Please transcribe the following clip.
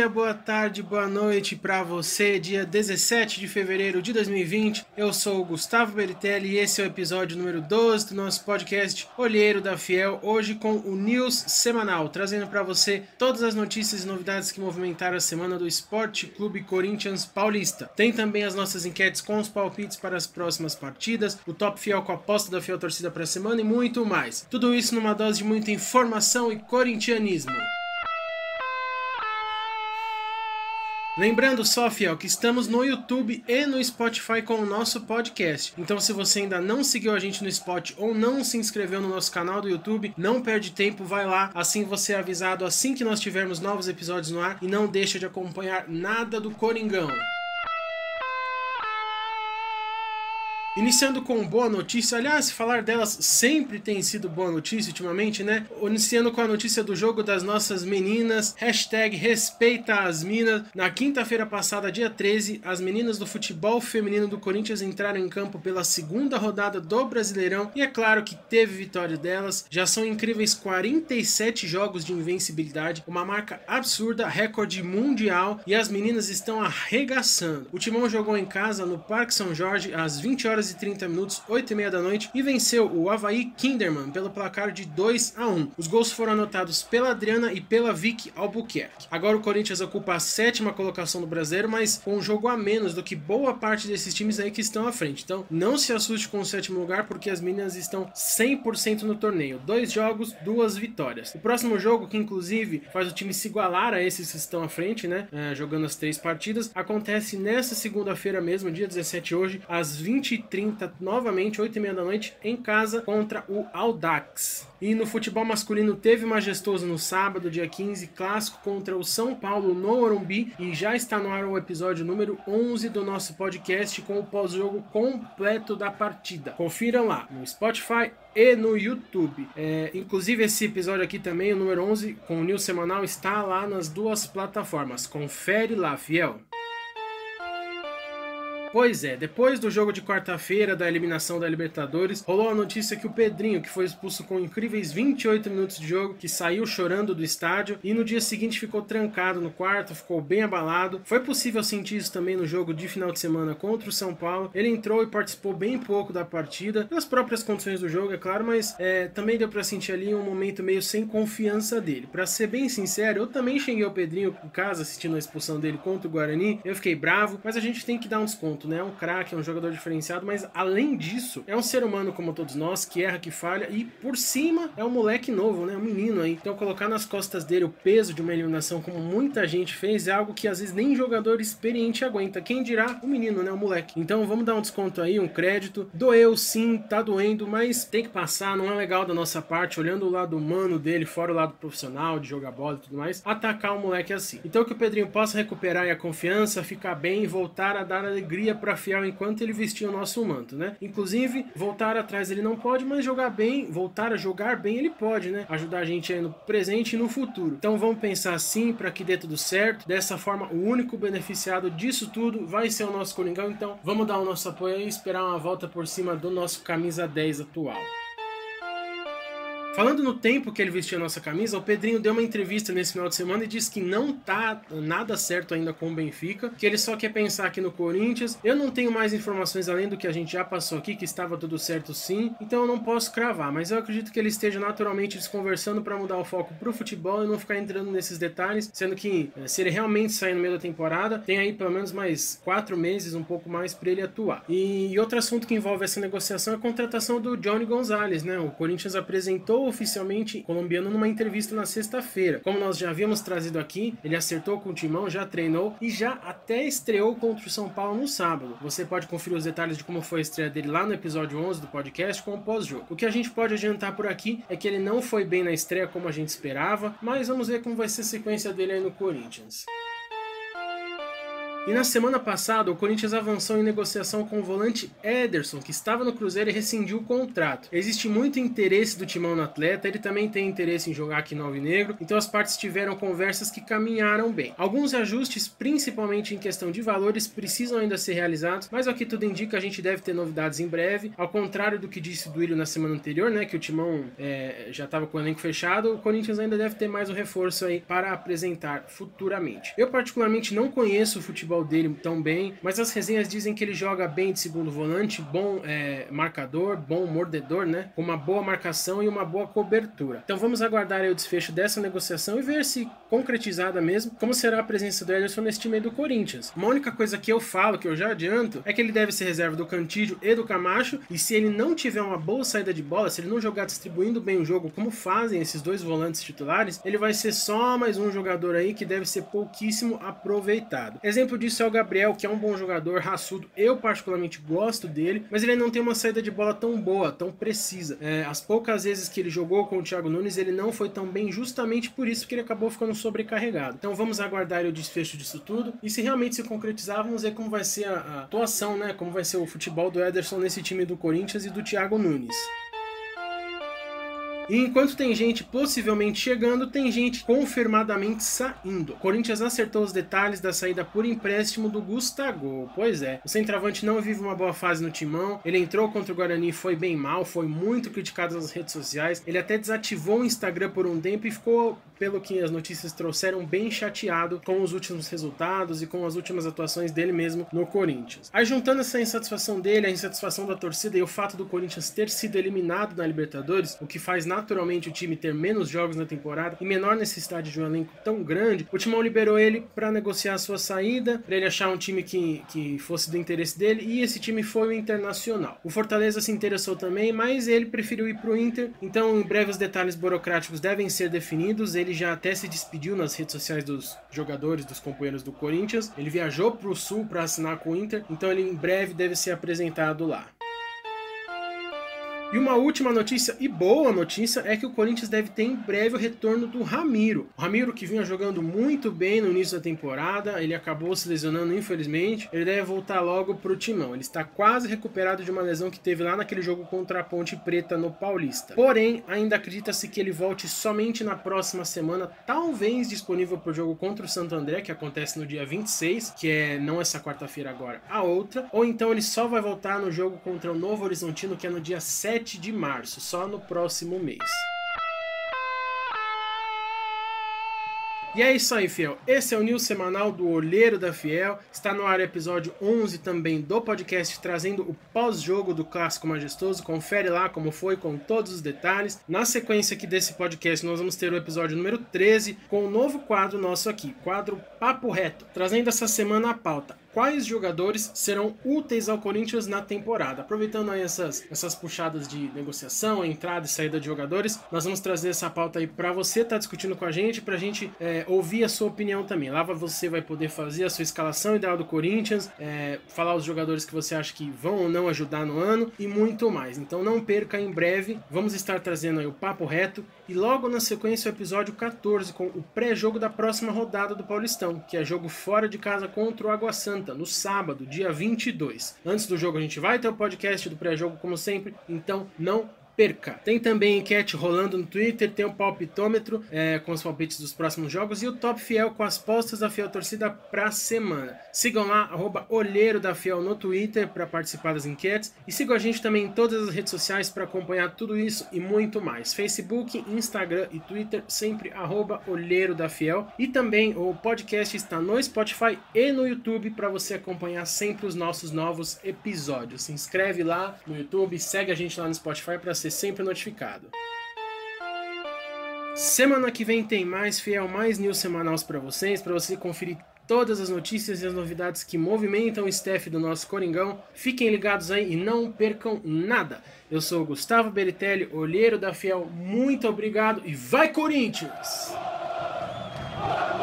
dia, boa tarde, boa noite para você, dia 17 de fevereiro de 2020. Eu sou o Gustavo Beritelli e esse é o episódio número 12 do nosso podcast Olheiro da Fiel, hoje com o News Semanal, trazendo para você todas as notícias e novidades que movimentaram a semana do Esporte Clube Corinthians Paulista. Tem também as nossas enquetes com os palpites para as próximas partidas, o Top Fiel com a aposta da Fiel Torcida para a semana e muito mais. Tudo isso numa dose de muita informação e corintianismo. Lembrando só, Fiel, que estamos no YouTube e no Spotify com o nosso podcast. Então, se você ainda não seguiu a gente no Spotify ou não se inscreveu no nosso canal do YouTube, não perde tempo, vai lá. Assim você é avisado assim que nós tivermos novos episódios no ar e não deixa de acompanhar nada do Coringão. Iniciando com boa notícia, aliás, falar delas sempre tem sido boa notícia ultimamente, né? Iniciando com a notícia do jogo das nossas meninas, #respeita as minas. Na quinta-feira passada, dia 13, as meninas do futebol feminino do Corinthians entraram em campo pela segunda rodada do Brasileirão e é claro que teve vitória delas. Já são incríveis 47 jogos de invencibilidade, uma marca absurda, recorde mundial, e as meninas estão arregaçando. O Timão jogou em casa no Parque São Jorge às 20h30, 8h30 da noite, e venceu o Avaí Kinderman pelo placar de 2-1. Os gols foram anotados pela Adriana e pela Vicky Albuquerque. Agora o Corinthians ocupa a 7ª colocação do Brasileiro, mas com um jogo a menos do que boa parte desses times aí que estão à frente. Então não se assuste com o 7º lugar, porque as meninas estão 100% no torneio. 2 jogos, 2 vitórias. O próximo jogo, que inclusive faz o time se igualar a esses que estão à frente, né, jogando as 3 partidas, acontece nessa segunda-feira mesmo, dia 17 hoje, às 20h30, novamente, 8h30 da noite, em casa contra o Audax. E no futebol masculino teve majestoso no sábado, dia 15, clássico contra o São Paulo no Morumbi, e já está no ar o episódio número 11 do nosso podcast com o pós-jogo completo da partida. Confiram lá no Spotify e no YouTube. Inclusive esse episódio aqui também, o número 11, com o News Semanal, está lá nas 2 plataformas. Confere lá, fiel. Pois é, depois do jogo de quarta-feira da eliminação da Libertadores, rolou a notícia que o Pedrinho, que foi expulso com incríveis 28 minutos de jogo, que saiu chorando do estádio e no dia seguinte ficou trancado no quarto, ficou bem abalado. Foi possível sentir isso também no jogo de final de semana contra o São Paulo. Ele entrou e participou bem pouco da partida, nas próprias condições do jogo, é claro, mas também deu pra sentir ali um momento meio sem confiança dele. Pra ser bem sincero, eu também cheguei ao Pedrinho em casa assistindo a expulsão dele contra o Guarani, eu fiquei bravo, mas a gente tem que dar um desconto, né? É um craque, é um jogador diferenciado, mas além disso, é um ser humano como todos nós, que erra, que falha, e por cima é um moleque novo, né? Um menino aí. Então colocar nas costas dele o peso de uma eliminação, como muita gente fez, é algo que às vezes nem jogador experiente aguenta. Quem dirá o menino, né? O moleque. Então vamos dar um desconto aí, um crédito. Doeu sim, tá doendo, mas tem que passar, não é legal da nossa parte, olhando o lado humano dele, fora o lado profissional, de jogar bola e tudo mais, atacar o moleque assim. Então que o Pedrinho possa recuperar a confiança, ficar bem e voltar a dar alegria pra Fiel enquanto ele vestia o nosso manto, né? Inclusive, voltar atrás ele não pode, mas jogar bem, voltar a jogar bem ele pode, né? Ajudar a gente aí no presente e no futuro. Então vamos pensar assim para que dê tudo certo. Dessa forma, o único beneficiado disso tudo vai ser o nosso Coringão. Então vamos dar o nosso apoio e esperar uma volta por cima do nosso camisa 10 atual. Falando no tempo que ele vestiu a nossa camisa, o Pedrinho deu uma entrevista nesse final de semana e disse que não tá nada certo ainda com o Benfica, que ele só quer pensar aqui no Corinthians. Eu não tenho mais informações além do que a gente já passou aqui, que estava tudo certo sim, então eu não posso cravar, mas eu acredito que ele esteja naturalmente desconversando para mudar o foco pro futebol e não ficar entrando nesses detalhes, sendo que se ele realmente sair no meio da temporada, tem aí pelo menos mais 4 meses, um pouco mais para ele atuar. E outro assunto que envolve essa negociação é a contratação do Johnny Gonzalez, né? O Corinthians apresentou oficialmente colombiano numa entrevista na sexta-feira. Como nós já havíamos trazido aqui, ele acertou com o Timão, já treinou e já até estreou contra o São Paulo no sábado. Você pode conferir os detalhes de como foi a estreia dele lá no episódio 11 do podcast com o pós-jogo. O que a gente pode adiantar por aqui é que ele não foi bem na estreia como a gente esperava, mas vamos ver como vai ser a sequência dele aí no Corinthians. E na semana passada, o Corinthians avançou em negociação com o volante Ederson, que estava no Cruzeiro e rescindiu o contrato. Existe muito interesse do Timão no atleta, ele também tem interesse em jogar aqui no Alvinegro, então as partes tiveram conversas que caminharam bem. Alguns ajustes, principalmente em questão de valores, precisam ainda ser realizados, mas ao que tudo indica, a gente deve ter novidades em breve. Ao contrário do que disse o Duílio na semana anterior, né, que o Timão já estava com o elenco fechado, o Corinthians ainda deve ter mais um reforço aí para apresentar futuramente. Eu particularmente não conheço o futebol dele tão bem, mas as resenhas dizem que ele joga bem de segundo volante, bom marcador, bom mordedor, né, com uma boa marcação e uma boa cobertura. Então vamos aguardar aí o desfecho dessa negociação e ver se concretizada mesmo, como será a presença do Ederson nesse time do Corinthians. Uma única coisa que eu falo, que eu já adianto, é que ele deve ser reserva do Cantídio e do Camacho, e se ele não tiver uma boa saída de bola, se ele não jogar distribuindo bem o jogo como fazem esses dois volantes titulares, ele vai ser só mais um jogador aí que deve ser pouquíssimo aproveitado. Exemplo disso é o Gabriel, que é um bom jogador, raçudo, eu particularmente gosto dele, mas ele não tem uma saída de bola tão boa, tão precisa. As poucas vezes que ele jogou com o Thiago Nunes, ele não foi tão bem, justamente por isso que ele acabou ficando sobrecarregado. Então vamos aguardar o desfecho disso tudo, e se realmente se concretizar, vamos ver como vai ser a atuação, né, como vai ser o futebol do Ederson nesse time do Corinthians e do Thiago Nunes. E enquanto tem gente possivelmente chegando, tem gente confirmadamente saindo. O Corinthians acertou os detalhes da saída por empréstimo do Gustavo. Pois é, o centroavante não vive uma boa fase no Timão, ele entrou contra o Guarani e foi bem mal, foi muito criticado nas redes sociais, ele até desativou o Instagram por um tempo e ficou, pelo que as notícias trouxeram, bem chateado com os últimos resultados e com as últimas atuações dele mesmo no Corinthians. Aí juntando essa insatisfação dele, a insatisfação da torcida e o fato do Corinthians ter sido eliminado na Libertadores, o que faz naturalmente o time ter menos jogos na temporada e menor necessidade de um elenco tão grande, o Timão liberou ele para negociar a sua saída, para ele achar um time que fosse do interesse dele, e esse time foi o Internacional. O Fortaleza se interessou também, mas ele preferiu ir para o Inter, então em breve os detalhes burocráticos devem ser definidos. Ele já até se despediu nas redes sociais dos jogadores, dos companheiros do Corinthians, ele viajou para o Sul para assinar com o Inter, então ele em breve deve ser apresentado lá. E uma última notícia, e boa notícia, é que o Corinthians deve ter em breve o retorno do Ramiro. O Ramiro, que vinha jogando muito bem no início da temporada, ele acabou se lesionando infelizmente, ele deve voltar logo pro Timão. Ele está quase recuperado de uma lesão que teve lá naquele jogo contra a Ponte Preta no Paulista. Porém, ainda acredita-se que ele volte somente na próxima semana, talvez disponível pro jogo contra o Santo André, que acontece no dia 26, que é não essa quarta-feira agora, a outra, ou então ele só vai voltar no jogo contra o Novo Horizontino, que é no dia 7 de março, só no próximo mês. E é isso aí, Fiel. Esse é o news semanal do Olheiro da Fiel. Está no ar o episódio 11 também do podcast, trazendo o pós-jogo do Clássico Majestoso. Confere lá como foi, com todos os detalhes. Na sequência aqui desse podcast, nós vamos ter o episódio número 13, com um novo quadro nosso aqui, quadro Papo Reto, trazendo essa semana a pauta: quais jogadores serão úteis ao Corinthians na temporada? Aproveitando aí essas puxadas de negociação, entrada e saída de jogadores, nós vamos trazer essa pauta aí para você estar discutindo com a gente, pra gente ouvir a sua opinião também. Lá você vai poder fazer a sua escalação ideal do Corinthians, falar os jogadores que você acha que vão ou não ajudar no ano e muito mais. Então não perca, em breve vamos estar trazendo aí o Papo Reto e logo na sequência o episódio 14 com o pré-jogo da próxima rodada do Paulistão, que é jogo fora de casa contra o Água Santa, no sábado, dia 22. Antes do jogo a gente vai ter o podcast do pré-jogo como sempre, então não perca. Tem também enquete rolando no Twitter, tem o palpitômetro com os palpites dos próximos jogos e o Top Fiel com as postas da Fiel Torcida pra semana. Sigam lá, @Olheiro da Fiel no Twitter para participar das enquetes e sigam a gente também em todas as redes sociais para acompanhar tudo isso e muito mais. Facebook, Instagram e Twitter, sempre @Olheiro da Fiel. E também o podcast está no Spotify e no YouTube para você acompanhar sempre os nossos novos episódios. Se inscreve lá no YouTube, segue a gente lá no Spotify para ser sempre notificado. Semana que vem tem mais, Fiel, mais news semanais para você conferir todas as notícias e as novidades que movimentam o staff do nosso Coringão. Fiquem ligados aí e não percam nada. Eu sou o Gustavo Beritelli, Olheiro da Fiel, muito obrigado e vai Corinthians!